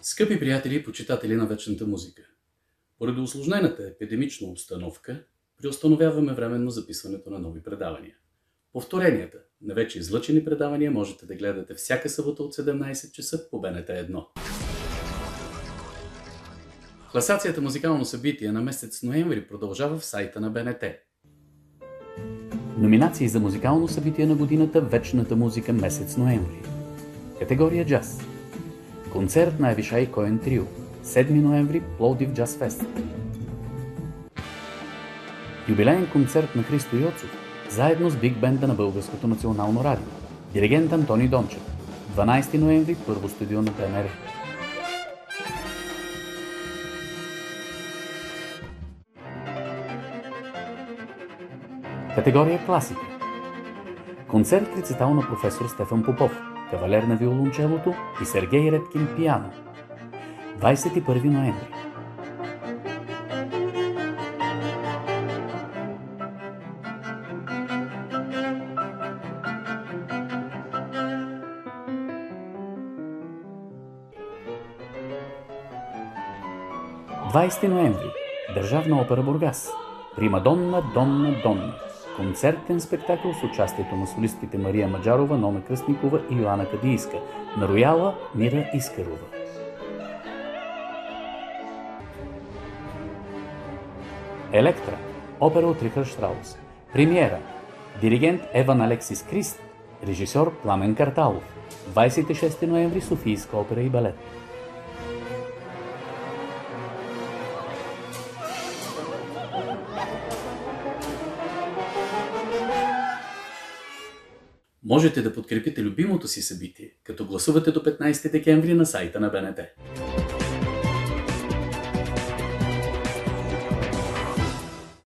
Скъпи приятели и почитатели на вечната музика, поради усложнената епидемична обстановка, приустановяваме временно записването на нови предавания. Повторенията на вече излъчени предавания можете да гледате всяка събота от 17 часа по БНТ 1. Класацията музикално събитие на месец ноември продължава в сайта на БНТ. Номинации за музикално събитие на годината Вечната музика месец ноември. Категория джаз. Концерт на Авишай Коен Трио. 7 ноември Пловдив Джаз Фест. Юбилеен концерт на Христо Йоцов, заедно с Биг Бенда на Българското национално радио. Диригент Антони Дончев. 12 ноември първо студио на БНР. Категория класика. Концерт рецитал на професор Стефан Попов, кавалер на виолончелото и Сергей Редкин пиано. 21 ноември. ноември. Държавна опера Бургас. Примадонна, Донна, Донна. Концертен спектакъл с участието на солистките Мария Маджарова, Нона Кръстникова и Йоана Кадийска. На рояла Мира Искарова. Електра. Опера от Рихард Штраус. Премиера. Диригент Еван Алексис Крист. Режисьор Пламен Карталов. 26 ноември Софийска опера и балет. Можете да подкрепите любимото си събитие, като гласувате до 15 декември на сайта на БНТ.